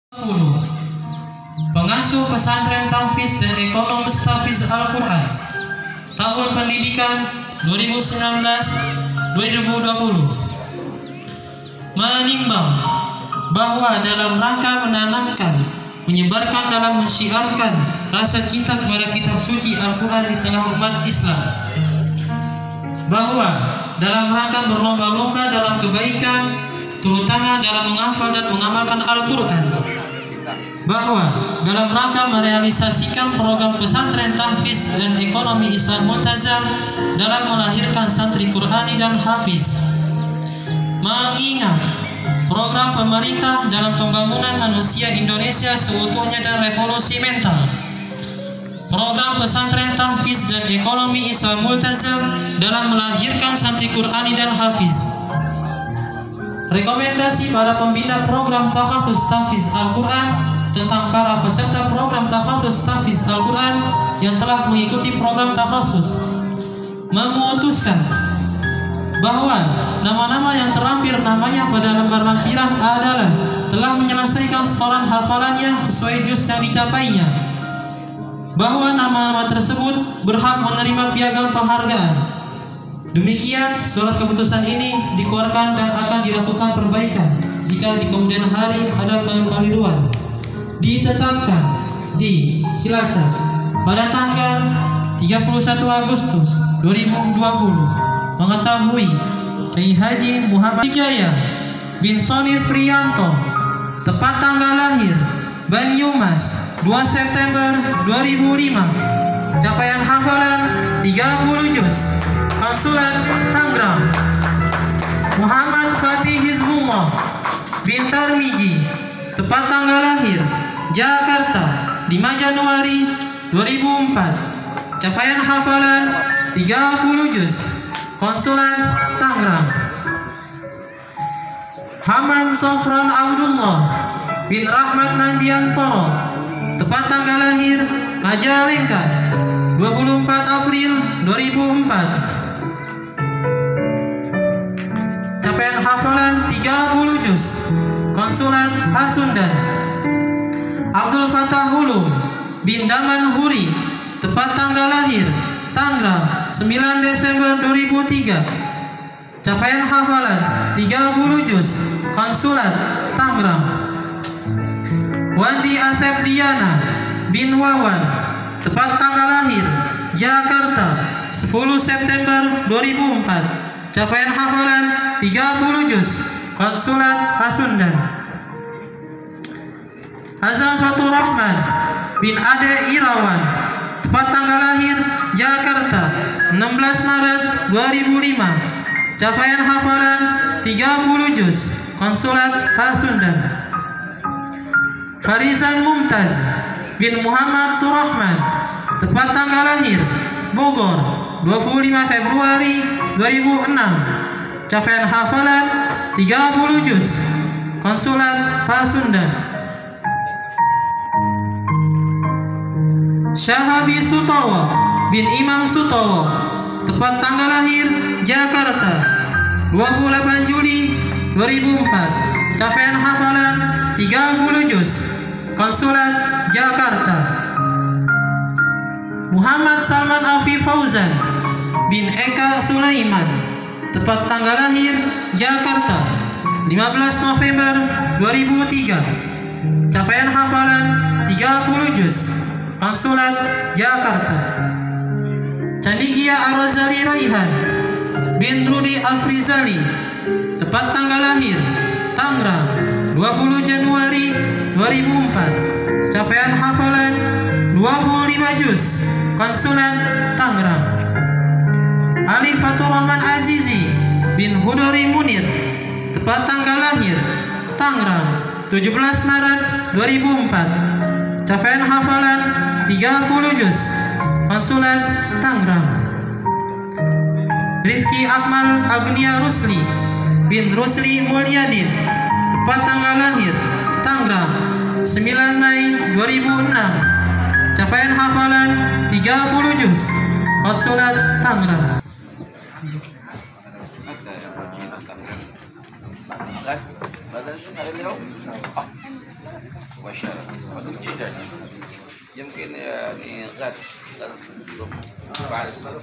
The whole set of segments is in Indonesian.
Pengasuh Pesantren Tahfiz dan Ekonomis Tahfiz Al-Quran tahun pendidikan 2019-2020 menimbang bahwa dalam rangka menanamkan, menyebarkan dalam mensyiarkan rasa cinta kepada kitab suci Al-Quran di tengah umat Islam, bahwa dalam rangka berlomba-lomba dalam kebaikan, terutama dalam menghafal dan mengamalkan Al-Quran, bahwa dalam rangka merealisasikan program pesantren tahfiz dan ekonomi Islam Multazam dalam melahirkan santri Qurani dan hafiz, mengingat program pemerintah dalam pembangunan manusia Indonesia seutuhnya dan revolusi mental, program pesantren tahfiz dan ekonomi Islam Multazam dalam melahirkan santri Qurani dan hafiz, rekomendasi para pembina program tahfiz tahfiz Al-Quran tentang para peserta program tahfiz tahfiz Al-Quran yang telah mengikuti program tahfiz, memutuskan bahwa nama-nama yang terampil namanya pada lembar lampiran adalah telah menyelesaikan setoran hafalannya sesuai juz yang dicapainya, bahwa nama-nama tersebut berhak menerima piagam penghargaan. Demikian surat keputusan ini dikeluarkan dan akan dilakukan perbaikan jika di kemudian hari ada kekeliruan. Ditetapkan di Cilacap pada tanggal 31 Agustus 2020 mengetahui Kiai Haji Muhammad Jaya bin Sonir Priyanto, tepat tanggal lahir Banyumas 2 September 2005, capaian hafalan 30 juz, Konsulat Tangerang. Muhammad Fatih Hizbullah bin Tarmiji, tepat tanggal lahir Jakarta 5 Januari 2004, capaian hafalan 30 juz, Konsulat Tangerang. Hamam Sofran Abdullah bin Rahmat Nandiantoro, tepat tanggal lahir Majalengka 24 April 2004, capaian hafalan 30 juz, Konsulat Pasundan. Abdul Fatah Hulum bin Daman Huri, tepat tanggal lahir Tangerang 9 Desember 2003, capaian hafalan 30 juz, Konsulat Tangerang. Wandi Asep Diana bin Wawan, tepat tanggal lahir Jakarta 10 September 2004, capaian hafalan 30 juz, Konsulat Pasundan. Azam Fatur Rahman bin Ade Irawan, tepat tanggal lahir Jakarta 16 Maret 2005, capaian hafalan 30 juz, Konsulat Pasundan. Farizan Mumtaz bin Muhammad Surahman, tepat tanggal lahir Bogor 25 Februari 2006, capaian hafalan 30 juz, Konsulat Pasundan. Syahabi Sutowo bin Imam Sutowo, tepat tanggal lahir Jakarta 28 Juli 2004, capaian hafalan 30 juz, Konsulat Jakarta. Muhammad Salman Afif Fauzan bin Eka Sulaiman, tepat tanggal lahir Jakarta 15 November 2003, capaian hafalan 30 juz, Konsulat Jakarta. Candigia Ar-Razali Raihan bin Rudi Afrizali, tepat tanggal lahir Tangerang 20 Januari 2004, capaian hafalan 25 juz, Konsulat Tangerang. Ali Fatur Rahman Azizi bin Hudori Munir, tepat tanggal lahir Tangerang 17 Maret 2004, capaian hafalan 30 juz, Konsulat Tangerang. Rifki Akmal Agnia Rusli bin Rusli Mulyadin, tepat tanggal lahir Tangerang 9 Mei 2006, capaian hafalan 30 juz, Konsulat Tangerang. Badan sih, وشرف جدا. يمكن يعني غد الصبح بعد الصبح.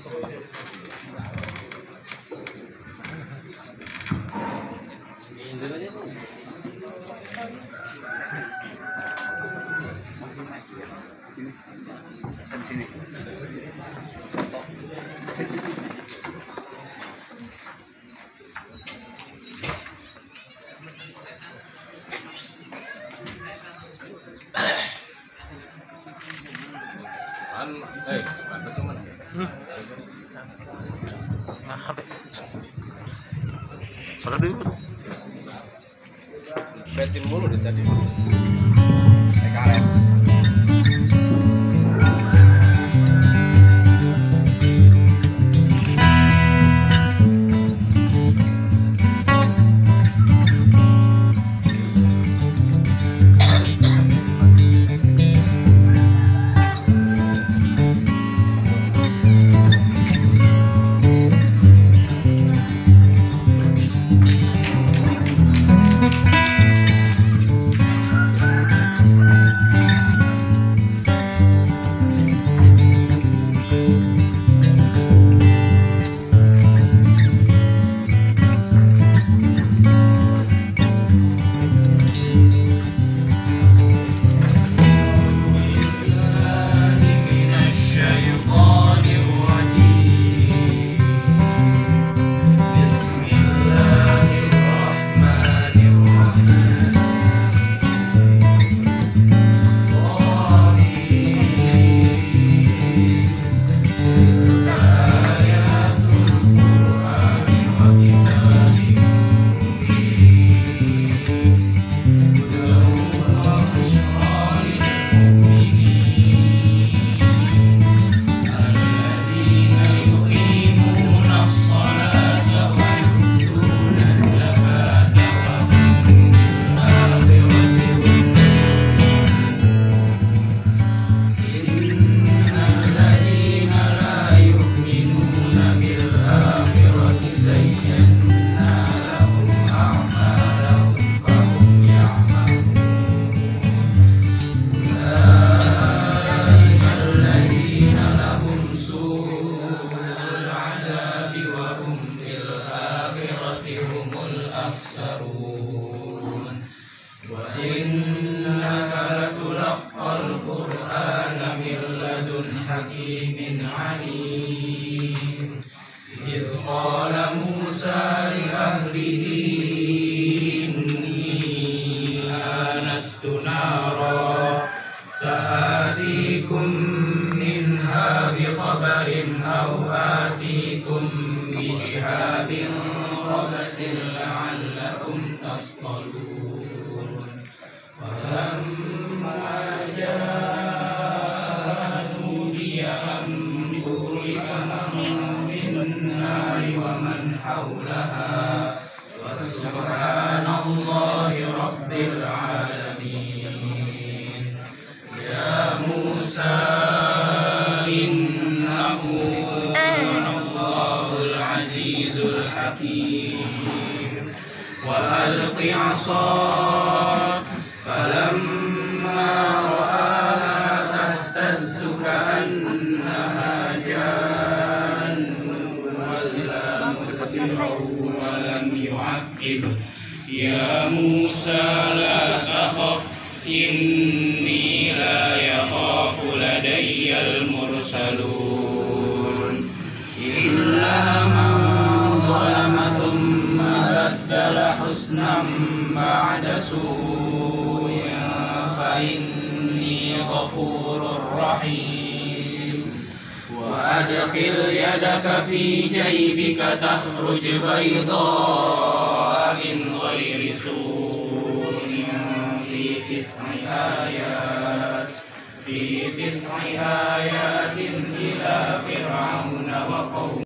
sini. Ada kemana? Sudah dulu. Betin mulu dari tadi. Karet. يا موسى لا تخف إني لا يخاف لدي المرسلون إلا من ظلم ثم بدل حسنا بعد سوء فإني غفور رحيم وأدخل يدك في جيبك تخرج بيضاء من غير سوء في تسع آيات إلى فرعون وقومه